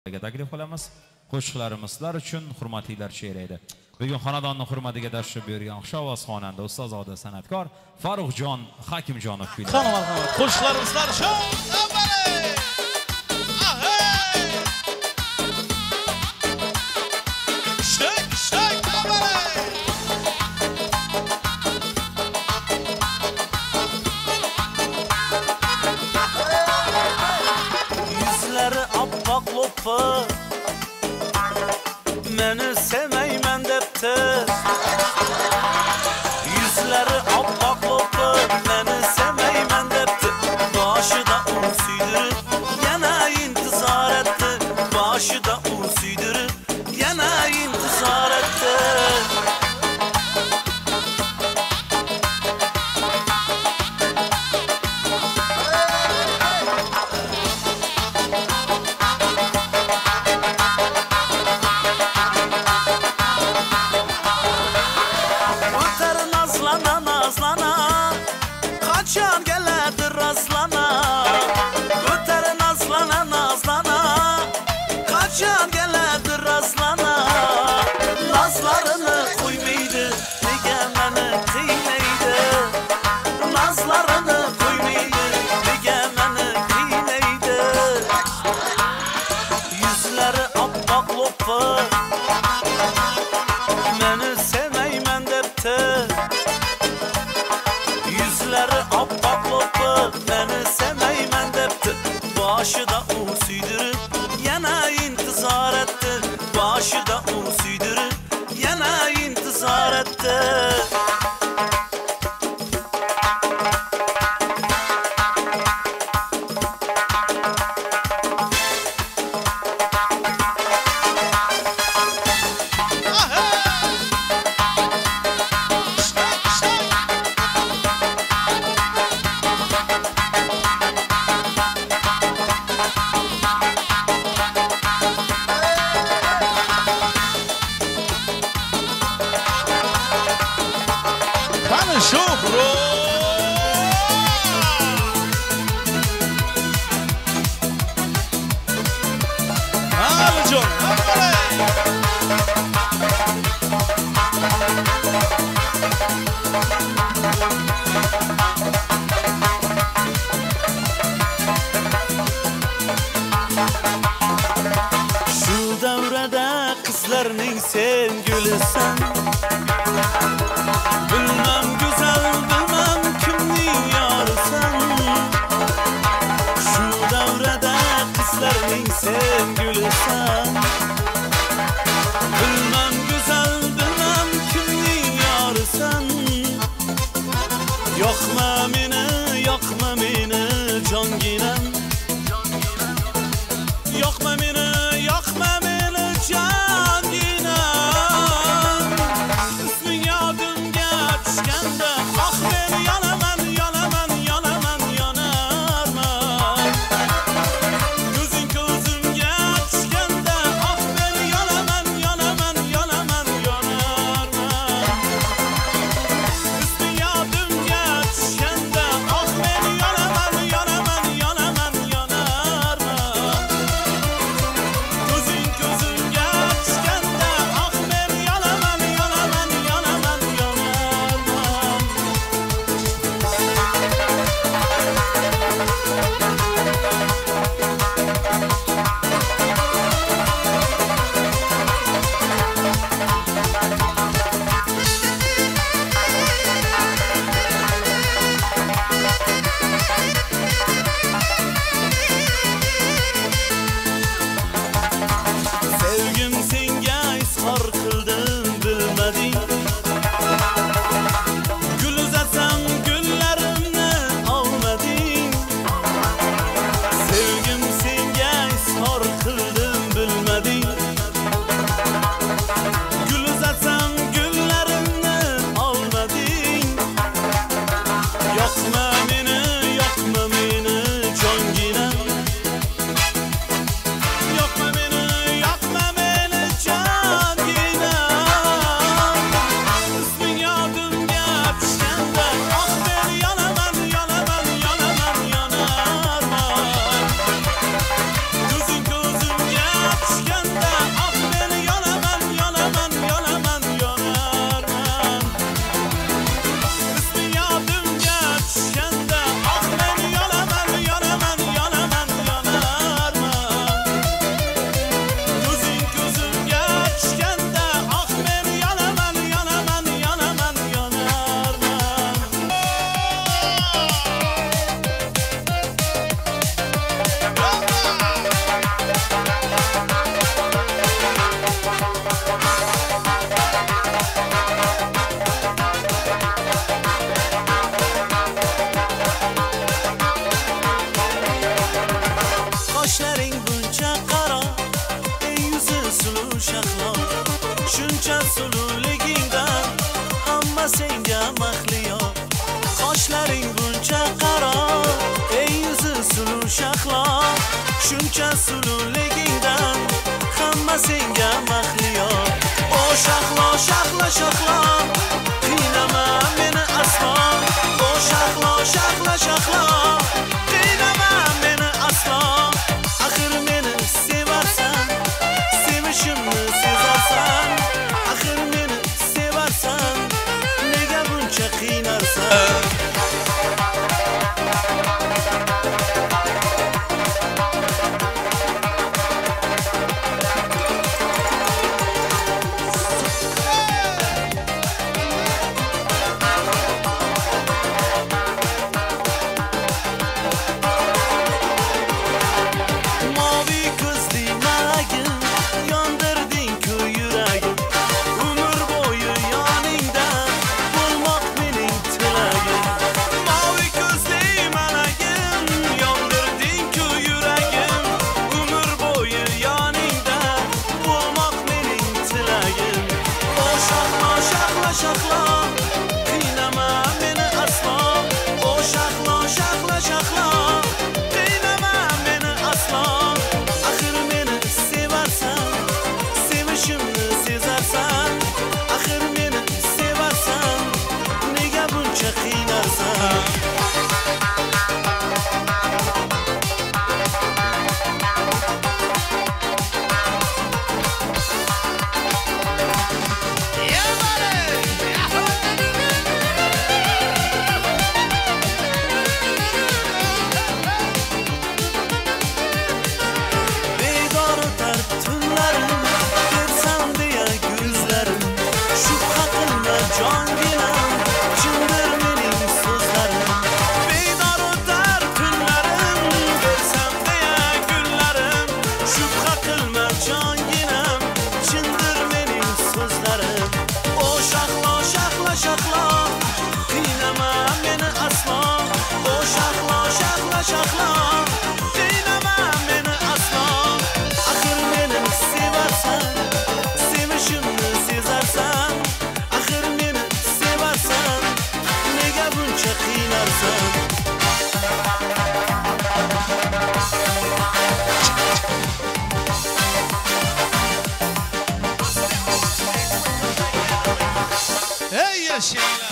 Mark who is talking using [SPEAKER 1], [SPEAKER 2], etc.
[SPEAKER 1] taklif qilamiz. Qo'shiqlarimiz sizlar uchun hurmatlilar she'r edi. Bugun xonadonning hurmatiga tashrif buyurgan xushovoz xonanda, ustozoda san'atkor Farruxjon Hakimjonov kuylaydi.
[SPEAKER 2] Marhamat. Qo'shiqlarimiz sizlar uchun.
[SPEAKER 3] Yüzleri appak lopa, meni sevmeymen depti. Yüzleri appak lopa, meni sevmeymen depti. Başı da unsuydurup, yana intizar etti. Başı da unsuydurup, yana intizar etti. Kaçan geledir aslana, öter nazlana nazlana. Kaçan geledir aslana, nazlarını koymaydı, nege meni kıynaydı. Nazlarını koymaydı, nege meni kıynaydı. Yüzleri appak lopa, meni sevmeymen depti. Yüzleri appak lopa, beni sevmeymen depti. Başı da unsuydurup, yana intizar etti. Başı da unsuydurup, yana intizar etti. Şu devrede kızlarının sevgilisin. Bilmem güzel, bilmem kimnin yarısan. Şu devrede kızlarının sevgilisin. Bilmem güzel, bilmem kimnin yarısan. Yakma beni canginem. Yakma beni canginem. İsmin yadımga düşkende, ah beni yanaman, yanaman, yanaman, yanarman. Gözün gözümge düşkende, shaxlo shuncha sululigingdan hamma senga mahliyo o shaxlo shaxlo shaxlo qiynama meni aslo o shaxlo shaxlo shaxlo qiynama meni aslo axir meni sevarsan sevishimni sezarsan axir meni sevarsan nega buncha qiynarsan shaxlo qiynama meni aslo o shaxlo shaxlo shaxlo qiynama meni aslo axir meni sevarsan sevishimni sezarsan axir meni sevarsan nega buncha qiynarsan shaxlo qiynama meni aslo o shaxlo shaxlo shaxlo qiynama meni aslo axir meni sevarsan sevishimni sezarsan axir meni sevarsan nega buncha qiynarsan
[SPEAKER 2] Hey yaşayla